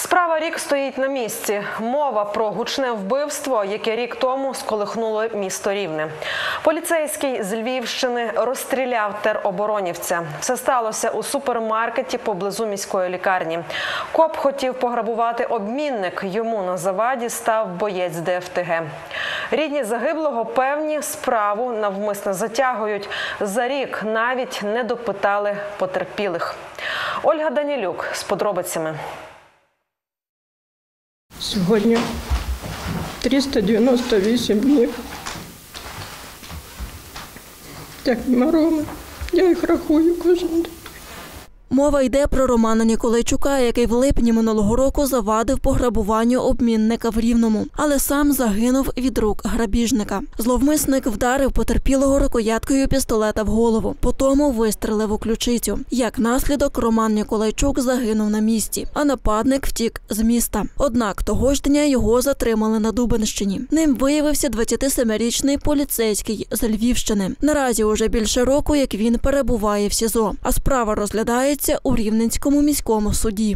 Справа рік стоїть на місці. Мова про гучне вбивство, яке рік тому сколихнуло місто Рівне. Поліцейський з Львівщини розстріляв тероборонівця. Все сталося у супермаркеті поблизу міської лікарні. Коп хотів пограбувати обмінник. Йому на заваді став боєць ДФТГ. Рідні загиблого певні, справу навмисно затягують. За рік навіть не допитали потерпілих. Ольга Данілюк з подробицями. Сьогодні 398 днів. Як Мирони. Я їх рахую кожен день. Мова йде про Романа Ніколайчука, який в липні минулого року завадив пограбуванню обмінника в Рівному, але сам загинув від рук грабіжника. Зловмисник вдарив потерпілого рукояткою пістолета в голову, потім вистрелив у ключицю. Як наслідок, Роман Ніколайчук загинув на місці, а нападник втік з міста. Однак того ж дня його затримали на Дубенщині. Ним виявився 27-річний поліцейський з Львівщини. Наразі уже більше року, як він перебуває в СІЗО, а справа розглядається у Рівненському міському суді.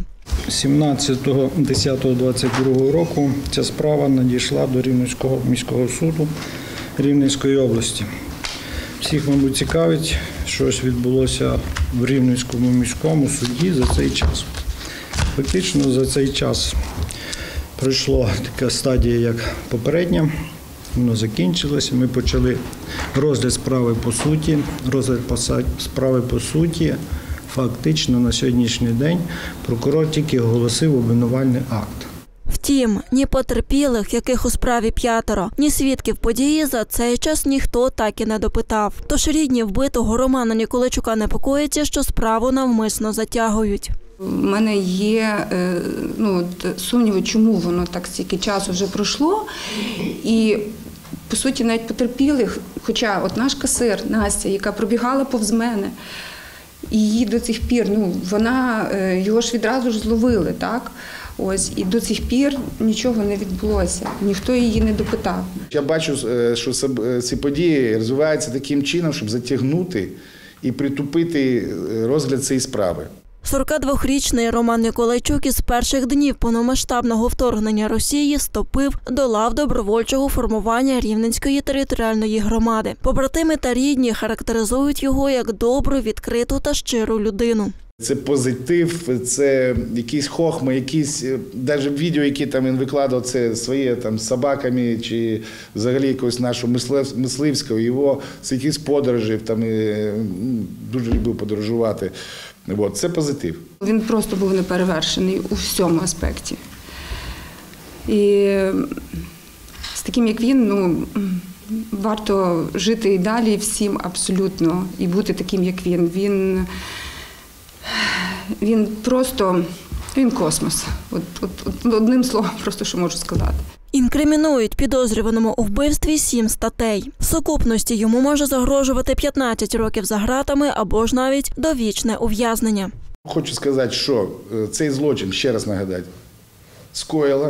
17.10.22 року ця справа надійшла до Рівненського міського суду Рівненської області. Всіх, мабуть, цікавить, що ж відбулося в Рівненському міському суді за цей час. Фактично за цей час пройшла така стадія, як попередня. Воно закінчилося. Ми почали розгляд справи по суті. Розгляд справи по суті. Фактично на сьогоднішній день прокурор тільки оголосив обвинувальний акт. Втім, ні потерпілих, яких у справі 5, ні свідків події за цей час ніхто так і не допитав. Тож рідні вбитого Романа Ніколайчука непокоїться, що справу навмисно затягують. У мене є сумніви, чому воно так стільки часу вже пройшло. І, по суті, навіть потерпілих, хоча от наш касир Настя, яка пробігала повз мене, і її до цих пір, його ж відразу ж зловили, так? Ось, і до цих пір нічого не відбулося, ніхто її не допитав. Я бачу, що ці події розвиваються таким чином, щоб затягнути і притупити розгляд цієї справи. 42-річний Роман Ніколайчук із перших днів повномасштабного вторгнення Росії вступив до лав добровольчого формування Рівненської територіальної громади. Побратими та рідні характеризують його як добру, відкриту та щиру людину. Це позитив, це якісь хохми, якісь, навіть відео, які там він викладав, це своє там з собаками чи взагалі якогось нашого мисливського, його з якихось подорожей, там дуже любив подорожувати. Це позитив. Він просто був неперевершений у всьому аспекті. І з таким, як він, варто жити і далі всім абсолютно, і бути таким, як він. Він просто, він космос. Одним словом, просто що можу сказати. Інкримінують підозрюваному у вбивстві 7 статей. В сукупності йому може загрожувати 15 років за ґратами або ж навіть довічне ув'язнення. Хочу сказати, що цей злочин, ще раз нагадати, скоїла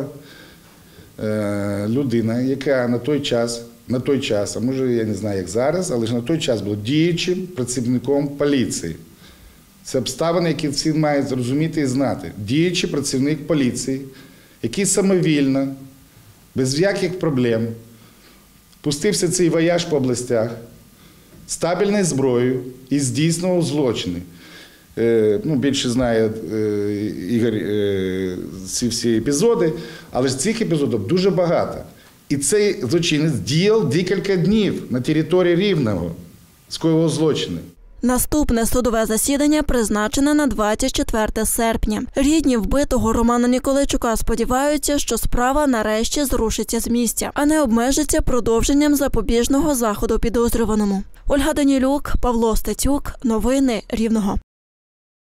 людина, яка на той час, а може я не знаю як зараз, але ж на той час була діючим працівником поліції. Це обставини, які всі мають зрозуміти і знати. Діючий працівник поліції, який самовільно, без всяких проблем, пустився цей вояж по областях, стабільною зброєю і здійснював злочини. Більше знає Ігор ці всі епізоди, але ж цих епізодів дуже багато. І цей злочинець діяв декілька днів на території Рівного, скоїв злочини. Наступне судове засідання призначене на 24 серпня. Рідні вбитого Романа Ніколайчука сподіваються, що справа нарешті зрушиться з місця, а не обмежиться продовженням запобіжного заходу підозрюваному. Ольга Данілюк, Павло Стецюк. Новини Рівного.